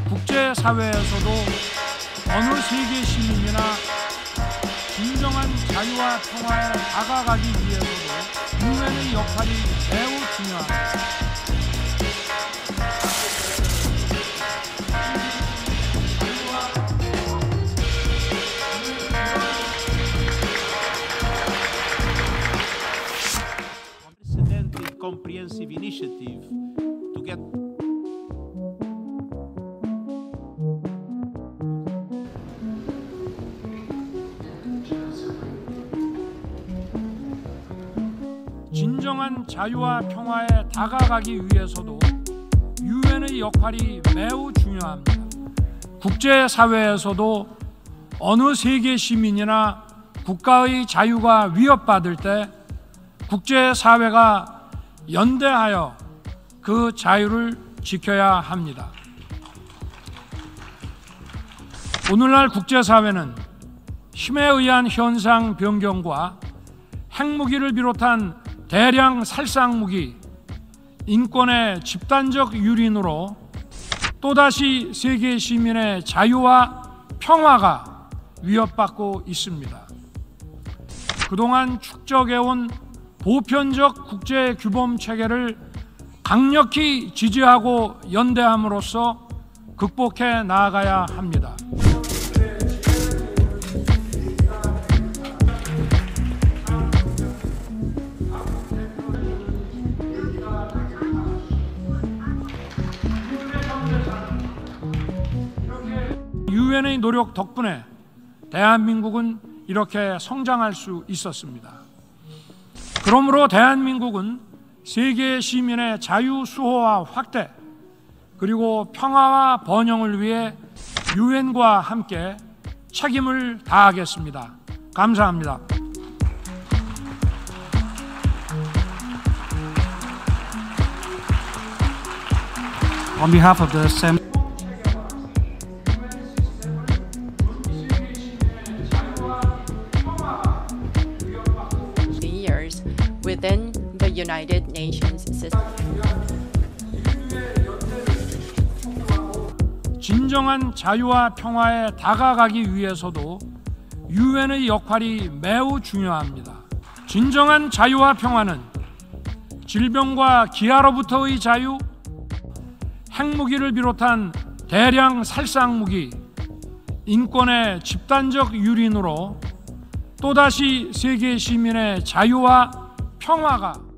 국제사회에서도 어느 세계 시민이나 진정한 자유와 평화에 다가가기 위해서도 유엔의 역할이 매우 중요합니다. Comprehensive initiative to get 진정한 자유와 평화에 다가가기 위해서도 유엔의 역할이 매우 중요합니다. 국제사회에서도 어느 세계 시민이나 국가의 자유가 위협받을 때 국제사회가 연대하여 그 자유를 지켜야 합니다. 오늘날 국제사회는 힘에 의한 현상 변경과 핵무기를 비롯한 대량 살상무기, 인권의 집단적 유린으로 또다시 세계 시민의 자유와 평화가 위협받고 있습니다. 그동안 축적해온 보편적 국제규범 체계를 강력히 지지하고 연대함으로써 극복해 나아가야 합니다. 유엔의 노력 덕분에 대한민국은 이렇게 성장할 수 있었습니다. 그러므로 대한민국은 세계 시민의 자유 수호와 확대 그리고 평화와 번영을 위해 유엔과 함께 책임을 다하겠습니다. 감사합니다. On behalf of the Assembly, within the United Nations system. 진정한 자유와 평화에 다가가기 위해서도 유엔의 역할이 매우 중요합니다. 진정한 자유와 평화는 질병과 기아로부터의 자유, 핵무기를 비롯한 대량 살상무기, 인권의 집단적 유린으로 또다시 세계 시민의 자유와 평화가